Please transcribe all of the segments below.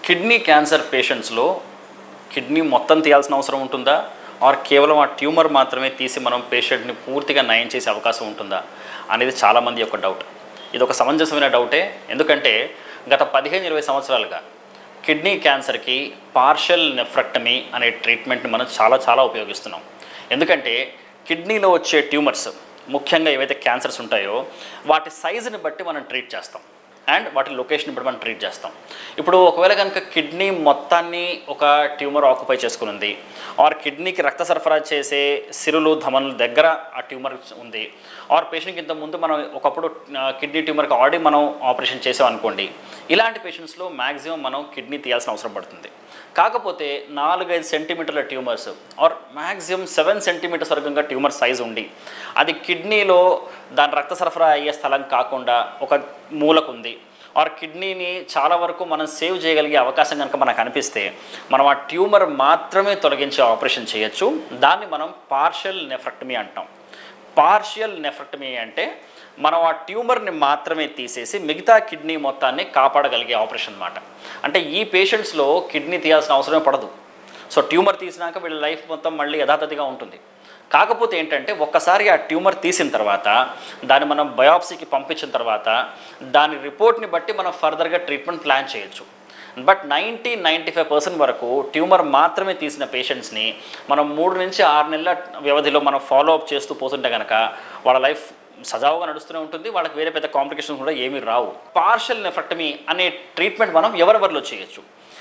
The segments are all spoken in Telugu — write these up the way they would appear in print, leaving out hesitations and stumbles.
కిడ్నీ క్యాన్సర్ పేషెంట్స్లో కిడ్నీ మొత్తం తీయాల్సిన అవసరం ఉంటుందా ఆర్ కేవలం ఆ ట్యూమర్ మాత్రమే తీసి మనం పేషెంట్ని పూర్తిగా నయం చేసే అవకాశం ఉంటుందా అనేది చాలామంది యొక్క డౌట్. ఇది ఒక సమంజసమైన డౌటే. ఎందుకంటే గత 15-20 సంవత్సరాలుగా కిడ్నీ క్యాన్సర్కి పార్షియల్ నెఫ్రెక్టమీ అనే ట్రీట్మెంట్ని మనం చాలా ఉపయోగిస్తున్నాం. ఎందుకంటే కిడ్నీలో వచ్చే ట్యూమర్స్, ముఖ్యంగా ఏవైతే క్యాన్సర్స్ ఉంటాయో వాటి సైజుని బట్టి మనం ట్రీట్ చేస్తాం అండ్ వాటి లొకేషన్ బట్టి మనం ట్రీట్ చేస్తాం. ఇప్పుడు ఒకవేళ కనుక కిడ్నీ మొత్తాన్ని ఒక ట్యూమర్ ఆక్యుపై చేసుకుని ఆర్ కిడ్నీకి రక్త సరఫరా చేసే సిరులు ధమనుల దగ్గర ఆ ట్యూమర్ ఉంది ఆర్ పేషెంట్కి ఇంతకుముందు మనం ఒకప్పుడు కిడ్నీ ట్యూమర్కి ఆల్రెడీ మనం ఆపరేషన్ చేసాం అనుకోండి, ఇలాంటి పేషెంట్స్లో మ్యాక్సిమం మనం కిడ్నీ తీయాల్సిన అవసరం పడుతుంది. కాకపోతే 4-5 సెంటీమీటర్ల ట్యూమర్స్ ఆర్ మ్యాక్సిమం 7 సెంటీమీటర్స్ వరకుగా ట్యూమర్ సైజ్ ఉండి అది కిడ్నీలో దాని రక్త సరఫరా అయ్యే స్థలం కాకుండా ఒక మూలకు ఉంది ఆర్ కిడ్నీని చాలా వరకు మనం సేవ్ చేయగలిగే అవకాశం కనుక మనకు అనిపిస్తే మనం ఆ ట్యూమర్ మాత్రమే తొలగించే ఆపరేషన్ చేయొచ్చు. దాన్ని మనం పార్షియల్ నెఫ్రెక్టమీ అంటాం. పార్షియల్ నెఫ్రెక్టమీ అంటే మనం ఆ ట్యూమర్ని మాత్రమే తీసేసి మిగతా కిడ్నీ మొత్తాన్ని కాపాడగలిగే ఆపరేషన్ అన్నమాట. అంటే ఈ పేషెంట్స్లో కిడ్నీ తీయాల్సిన అవసరమే పడదు. సో ట్యూమర్ తీసినాక వీళ్ళ లైఫ్ మొత్తం మళ్ళీ యథాతథిగా ఉంటుంది. కాకపోతే ఏంటంటే ఒక్కసారి ఆ ట్యూమర్ తీసిన తర్వాత దాన్ని మనం బయాప్సీకి పంపించిన తర్వాత దాని రిపోర్ట్ని బట్టి మనం ఫర్దర్గా ట్రీట్మెంట్ ప్లాన్ చేయొచ్చు. బట్ 90-95% వరకు ట్యూమర్ మాత్రమే తీసిన పేషెంట్స్ని మనం 3 నుంచి 6 నెలల వ్యవధిలో మనం ఫాలోఅప్ చేస్తూ పోతుంటే కనుక వాళ్ళ లైఫ్ సజావుగా నడుస్తూనే ఉంటుంది. వాళ్ళకి వేరే పెద్ద కాంప్లికేషన్స్ కూడా ఏమీ రావు. పార్షియల్ నెఫ్రెక్టమీ అనే ట్రీట్మెంట్ మనం ఎవరెవరిలో చేయొచ్చు.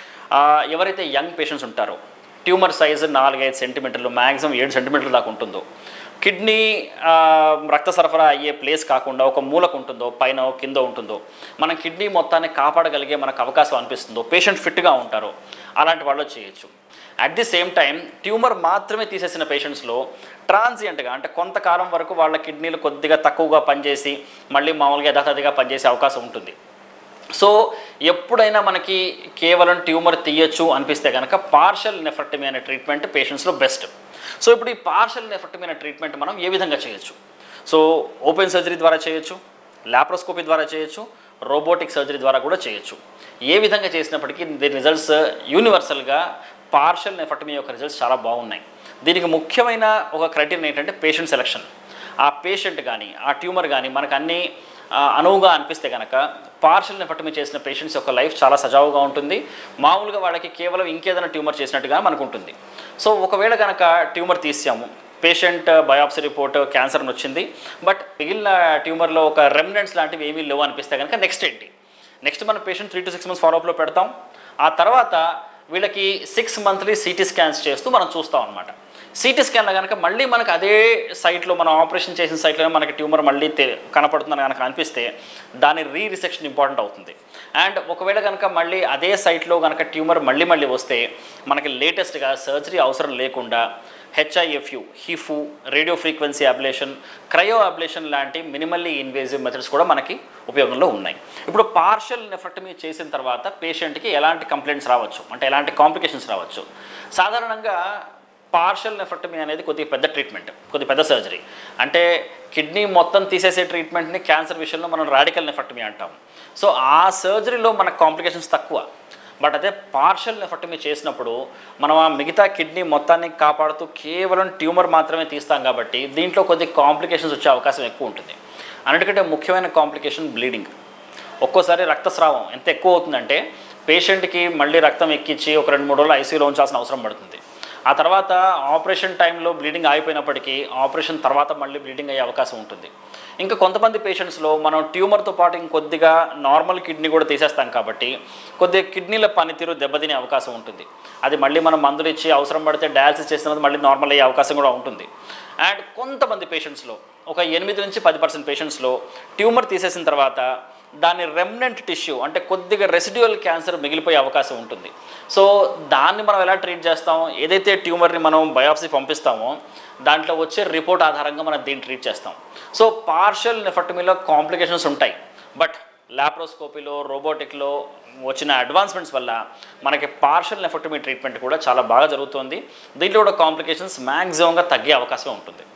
ఎవరైతే యంగ్ పేషెంట్స్ ఉంటారో, ట్యూమర్ సైజు 4-5 సెంటీమీటర్లు మ్యాక్సిమం 7 సెంటీమీటర్ల దాకా ఉంటుందో, కిడ్నీ రక్త సరఫరా అయ్యే ప్లేస్ కాకుండా ఒక మూలకు ఉంటుందో, పైన కింద ఉంటుందో, మనం కిడ్నీ మొత్తాన్ని కాపాడగలిగే మనకు అవకాశం అనిపిస్తుందో, పేషెంట్ ఫిట్గా ఉంటారో అలాంటి వాళ్ళు చేయొచ్చు. At the same time tumour మాత్రమే తీసేసిన పేషెంట్స్లో ట్రాన్సియంట్గా అంటే కొంతకాలం వరకు వాళ్ళ కిడ్నీలు కొద్దిగా తక్కువగా పనిచేసి మళ్ళీ మామూలుగా యథాతథిగా పనిచేసే అవకాశం ఉంటుంది. సో ఎప్పుడైనా మనకి కేవలం ట్యూమర్ తీయచ్చు అనిపిస్తే కనుక పార్షియల్ నెఫ్రెక్టమీ అనే ట్రీట్మెంట్ పేషెంట్స్లో బెస్ట్. సో ఇప్పుడు ఈ పార్షియల్ నెఫ్రెక్టమీ అనే ట్రీట్మెంట్ మనం ఏ విధంగా చేయొచ్చు? సో ఓపెన్ సర్జరీ ద్వారా చేయొచ్చు, లాప్రోస్కోపీ ద్వారా చేయొచ్చు, రోబోటిక్ సర్జరీ ద్వారా కూడా చేయొచ్చు. ఏ విధంగా చేసినప్పటికీ దీని రిజల్ట్స్ యూనివర్సల్గా పార్షియల్ నెఫ్రెక్టమీ యొక్క రిజల్ట్స్ చాలా బాగున్నాయి. దీనికి ముఖ్యమైన ఒక క్రైటీరియా ఏంటంటే పేషెంట్ సెలక్షన్. ఆ పేషెంట్ కానీ ఆ ట్యూమర్ కానీ మనకు అన్నీ అనువుగా అనిపిస్తే కనుక పార్షియల్ నెఫ్రెక్టమీ చేసిన పేషెంట్స్ యొక్క లైఫ్ చాలా సజావుగా ఉంటుంది. మామూలుగా వాళ్ళకి కేవలం ఇంకేదైనా ట్యూమర్ చేసినట్టుగా మనకు ఉంటుంది. సో ఒకవేళ కనుక ట్యూమర్ తీసాము, పేషెంట్ బయాప్సీ రిపోర్ట్ క్యాన్సర్ వచ్చింది, బట్ మిగిలిన ట్యూమర్లో ఒక రెమినెంట్స్ లాంటివి ఏమీ లేవు అనిపిస్తే కనుక నెక్స్ట్ ఏంటి? నెక్స్ట్ మనం పేషెంట్ 3 to 6 months ఫాలోఅప్లో పెడతాం. ఆ తర్వాత వీళ్ళకి 6 monthly సిటీ స్కాన్స్ చేస్తూ మనం చూస్తాం అనమాట. సిటీ స్కాన్లో కనుక మళ్ళీ మనకు అదే సైట్లో మనం ఆపరేషన్ చేసిన సైట్లోనే మనకి ట్యూమర్ మళ్ళీ కనపడుతుందని కనుక అనిపిస్తే దాని రీరిసెక్షన్ ఇంపార్టెంట్ అవుతుంది. అండ్ ఒకవేళ కనుక మళ్ళీ అదే సైట్లో కనుక ట్యూమర్ మళ్ళీ వస్తే మనకి లేటెస్ట్గా సర్జరీ అవసరం లేకుండా HIFU, HIFU, radio frequency ablation, cryo ablation లాంటి మినిమల్లీ ఇన్వేజివ్ మెథడ్స్ కూడా మనకి ఉపయోగంలో ఉన్నాయి. ఇప్పుడు పార్షియల్ నెఫ్రెక్టమీ చేసిన తర్వాత పేషెంట్కి ఎలాంటి కంప్లైంట్స్ రావచ్చు, అంటే ఎలాంటి కాంప్లికేషన్స్ రావచ్చు? సాధారణంగా పార్షియల్ నెఫ్రెక్టమీ అనేది కొద్దిగా పెద్ద ట్రీట్మెంట్, కొద్దిగా పెద్ద సర్జరీ. అంటే కిడ్నీ మొత్తం తీసేసే ట్రీట్మెంట్ని క్యాన్సర్ విషయంలో మనం రాడికల్ నెఫ్రెక్టమీ అంటాం. సో ఆ సర్జరీలో మనకు కాంప్లికేషన్స్ తక్కువ. బట్ అదే పార్షియల్ నెఫ్రెక్టమీ చేసినప్పుడు మనం ఆ మిగతా కిడ్నీ మొత్తాన్ని కాపాడుతూ కేవలం ట్యూమర్ మాత్రమే తీస్తాం కాబట్టి దీంట్లో కొద్ది కాంప్లికేషన్స్ వచ్చే అవకాశం ఎక్కువ ఉంటుంది. అన్నిటికంటే ముఖ్యమైన కాంప్లికేషన్ బ్లీడింగ్. ఒక్కోసారి రక్తస్రావం ఎంత ఎక్కువ అవుతుందంటే పేషెంట్కి మళ్ళీ రక్తం ఎక్కించి ఒక 2-3 రోజులు ఐసీయూలో ఉంచాల్సిన అవసరం పడుతుంది. ఆ తర్వాత ఆపరేషన్ టైంలో బ్లీడింగ్ ఆగిపోయినప్పటికీ ఆపరేషన్ తర్వాత మళ్ళీ బ్లీడింగ్ అయ్యే అవకాశం ఉంటుంది. ఇంకా కొంతమంది పేషెంట్స్లో మనం ట్యూమర్తో పాటు ఇంకొద్దిగా నార్మల్ కిడ్నీ కూడా తీసేస్తాం కాబట్టి కొద్దిగా కిడ్నీల పనితీరు దెబ్బతినే అవకాశం ఉంటుంది. అది మళ్ళీ మనం మందులు ఇచ్చి అవసరం పడితే డయాలసిస్ చేసిన మళ్ళీ నార్మల్ అయ్యే అవకాశం కూడా ఉంటుంది. అండ్ కొంతమంది పేషెంట్స్లో ఒక 8-10% పేషెంట్స్లో ట్యూమర్ తీసేసిన తర్వాత దాని రెమినెంట్ టిష్యూ అంటే కొద్దిగా రెసిడ్యువల్ క్యాన్సర్ మిగిలిపోయే అవకాశం ఉంటుంది. సో దాన్ని మనం ఎలా ట్రీట్ చేస్తాం? ఏదైతే ట్యూమర్ని మనం బయాప్సీ పంపిస్తామో దాంట్లో వచ్చే రిపోర్ట్ ఆధారంగా మనం దీన్ని ట్రీట్ చేస్తాం. సో పార్షియల్ నెఫ్రెక్టమీలో కాంప్లికేషన్స్ ఉంటాయి, బట్ లాప్రోస్కోపీలో రోబోటిక్లో వచ్చిన అడ్వాన్స్మెంట్స్ వల్ల మనకి పార్షియల్ నెఫ్రెక్టమీ ట్రీట్మెంట్ కూడా చాలా బాగా జరుగుతుంది. దీంట్లో కూడా కాంప్లికేషన్స్ మ్యాక్సిమంగా తగ్గే అవకాశం ఉంటుంది.